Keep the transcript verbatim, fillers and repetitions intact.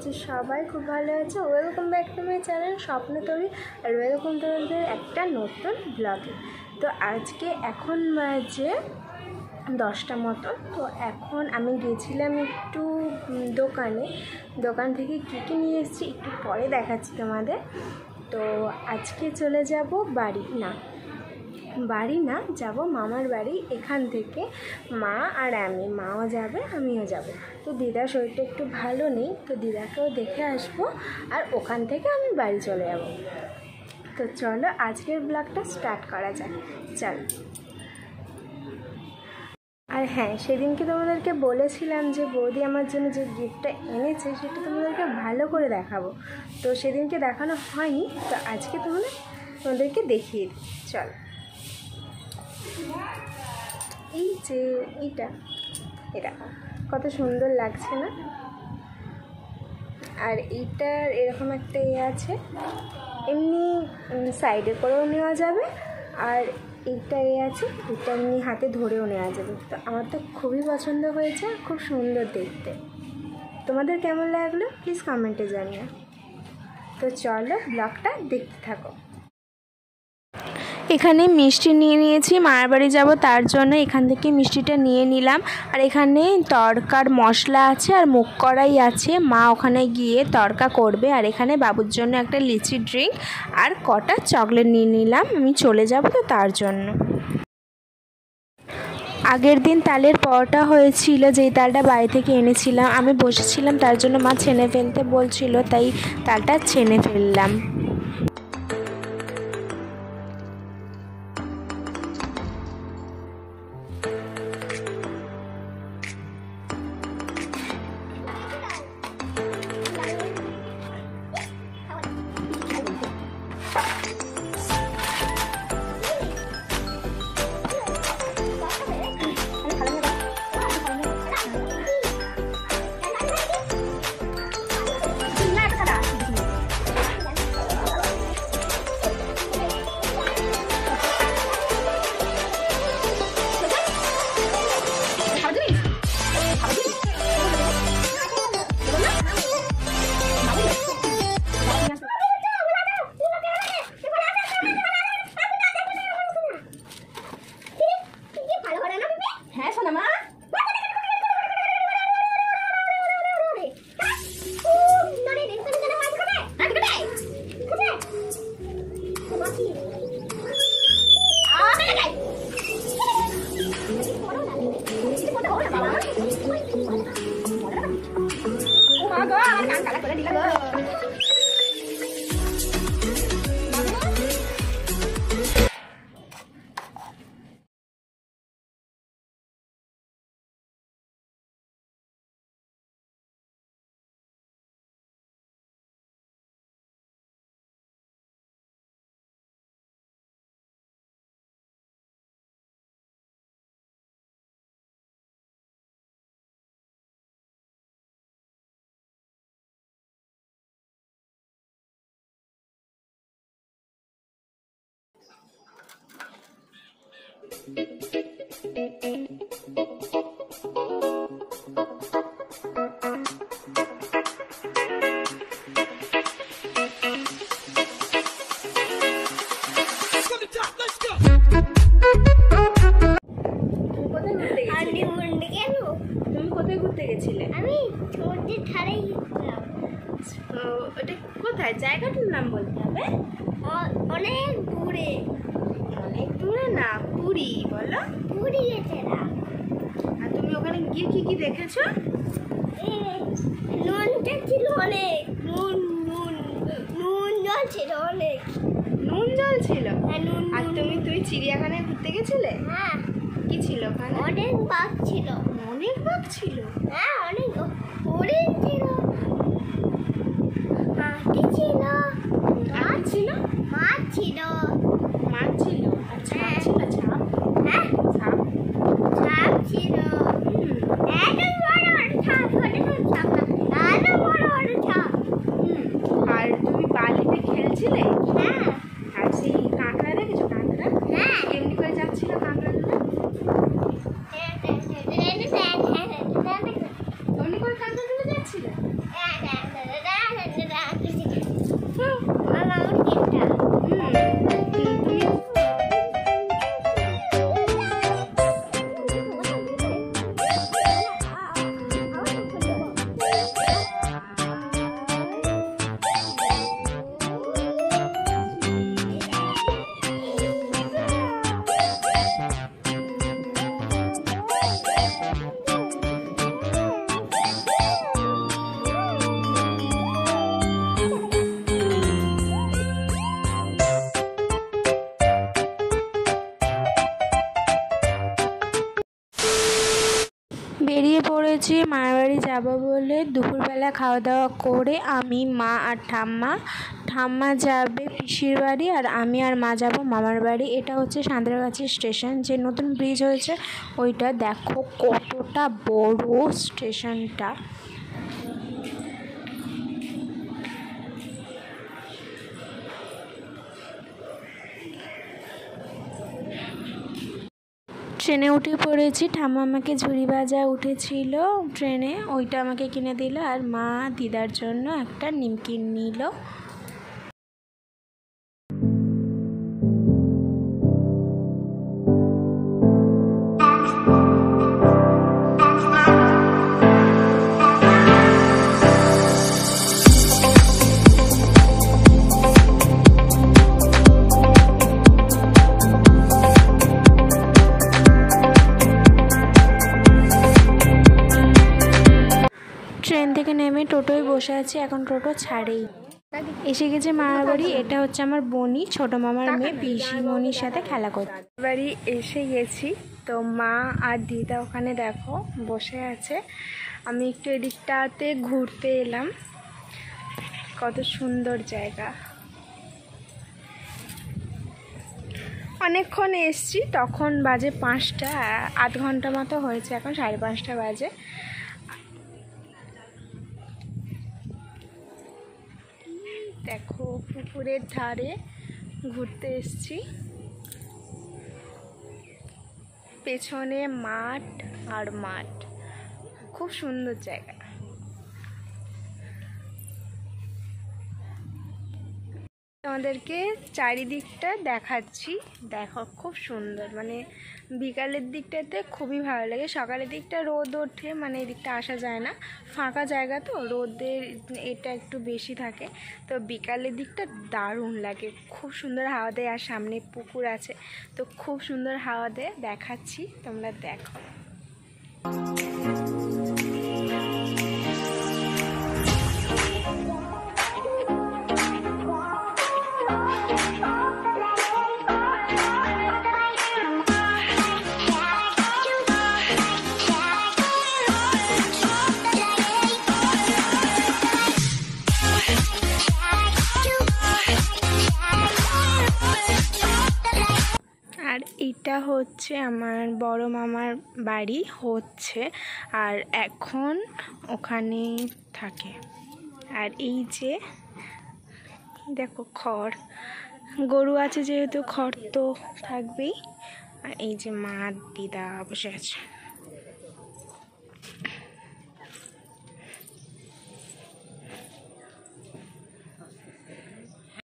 যে সবাই খুব ভালো আছে। Welcome back to my channel Swapna Tori, R welcome তোমাদের একটা নতুন ব্লগে। তো আজকে এখন বাজে দশটা মতো। তো এখন আমি গেছিলাম একটু দোকানে, দোকান থেকে কী কী নিয়ে এসেছি একটু পরে দেখাচ্ছি তোমাদের। তো আজকে চলে যাব বাড়ি, না বাড়ি না যাব মামার বাড়ি। এখান থেকে মা আর আমি, মাও যাবে আমিও যাব। তো দিদার শরীরটা একটু ভালো নেই, তো দিদাকেও দেখে আসবো, আর ওখান থেকে আমি বাড়ি চলে যাব। তো চলো আজকের ব্লগটা স্টার্ট করা যাক, চলো। আর হ্যাঁ, সেদিনকে তোমাদেরকে বলেছিলাম যে বৌদি আমার জন্য যে গিফটটা এনেছে সেটা তোমাদেরকে ভালো করে দেখাবো। তো সেদিনকে দেখানো হয়নি, তো আজকে তোমরা তোমাদেরকে দেখিয়ে দিই, চলো। এই যে এইটা, এটা কত সুন্দর লাগছে না? আর এইটার এরকম একটা ইয়ে আছে, এমনি সাইডে করেও নেওয়া যাবে, আর এইটা এ আছে, এটা এমনি হাতে ধরেও নেওয়া যাবে। তো আমার তো খুবই পছন্দ হয়েছে, খুব সুন্দর দেখতে। তোমাদের কেমন লাগলো প্লিজ কমেন্টে জানিও। তো চলো ব্লগটা দেখতে থাকো। এখানে মিষ্টি নিয়ে নিয়েছি, মায়ের বাড়ি যাব তার জন্য এখান থেকে মিষ্টিটা নিয়ে নিলাম। আর এখানে তড়কার মশলা আছে আর মুগ কড়াই আছে, মা ওখানে গিয়ে তড়কা করবে। আর এখানে বাবুর জন্য একটা লিচি ড্রিঙ্ক আর কটা চকলেট নিয়ে নিলাম, আমি চলে যাব তো তার জন্য। আগের দিন তালের পরোটা হয়েছিল, যেই তালটা বাড়ি থেকে এনেছিলাম, আমি বসেছিলাম তার জন্য মা ছেনে ফেলতে বলছিল, তাই তালটা ছেনে ফেললাম। তুমি কোথায় ঘুরতে গেছিলে? আমি নদীর ধারে গেছিলাম। ওটা কোথায়? জায়গাটার নাম বলতে হবে। অনেক দূরে। অনেক দূরে না, পুরী বলো। পুরী গেছিলাম। আর তুমি ওখানে গিয়ে কি কি দেখেছো? নুনটা ছিল অনেক, নুন নুন নুন জল ছিল অনেক। নুন জল ছিল? হ্যাঁ, নুন। আর তুমি তুমি চিড়িয়াখানায় ঘুরতে গেছিলে? হ্যাঁ। কি ছিল ওখানে? অনেক বাঘ ছিল। অনেক বাঘ ছিল? হ্যাঁ, অনেক হরিণ ছিল, হাতি ছিল, আর কি ছিল? মাছ ছিল। মাছ ছিল? আর ছাপ ছিল? ছাপ? হ্যাঁ, ছাপ সাপ ছিল। এত বড় বড় সাপ, ছোট ছোট সাপ না, এত বড় বড় সাপ। আর তুমি বালিতে খেলছিলে? হ্যাঁ। আর সেই কাঁকড়া দেখেছো? কাঁকড়া? হ্যাঁ। কেমনি করে যাচ্ছিল কাঁকড়াগুলো? কেমনি করে কাঁকড়াগুলো যাচ্ছিল? বেরিয়ে পড়েছি মামার বাড়ি যাবো বলে। দুপুরবেলা খাওয়া দাওয়া করে আমি, মা আর ঠাম্মা ঠাম্মা যাবে পিসির বাড়ি, আর আমি আর মা যাব মামার বাড়ি। এটা হচ্ছে সাঁতরাগাছি স্টেশন, যে নতুন ব্রিজ হয়েছে ওইটা। দেখো কতটা বড় স্টেশনটা। ট্রেনে উঠে পড়েছি। ঠাম্মা আমাকে ঝুড়ি ভাজা উঠেছিল ট্রেনে, ওইটা আমাকে কিনে দিল, আর মা দিদার জন্য একটা নিমকি নিল। ট্রেন থেকে নেমে টোটোয় বসে আছি, এখন টোটো ছাড়েই। এসে গেছে মামার বাড়ি। এটা হচ্ছে আমার বোনই, ছোট মামার মেয়ে, পিসিমণির সাথে খেলা করতে। বাড়ি এসে গেছি, তো মা আর দিদা ওখানে দেখো বসে আছে। আমি একটু এদিকটাতে ঘুরতে এলাম। কত সুন্দর জায়গা। অনেকক্ষণ এসছি, তখন বাজে পাঁচটা, আধ ঘন্টা মতো হয়েছে, এখন সাড়ে পাঁচটা বাজে। দেখো পুকুরের ধারে ঘুরতে এসছি, পেছনে মাঠ আর মাঠ, খুব সুন্দর জায়গা। তোমাদেরকে চারিদিকটা দেখাচ্ছি, দেখো খুব সুন্দর। মানে বিকালের দিকটাতে খুবই ভালো লাগে, সকালের দিকটা রোদ ওঠে, মানে এদিকটা আসা যায় না, ফাঁকা জায়গা তো, রোদের এটা একটু বেশি থাকে। তো বিকালের দিকটা দারুণ লাগে, খুব সুন্দর হাওয়া দেয়, আর সামনে পুকুর আছে, তো খুব সুন্দর হাওয়া দেয়। দেখাচ্ছি, তোমরা দেখো। আর এটা হচ্ছে আমার বড় মামার বাড়ি হচ্ছে, আর এখন ওখানে থাকে। আর এই যে দেখো খড়, গরু আছে যেহেতু খড় তো থাকবেই। আর এই যে মা দিদা বসে আছে।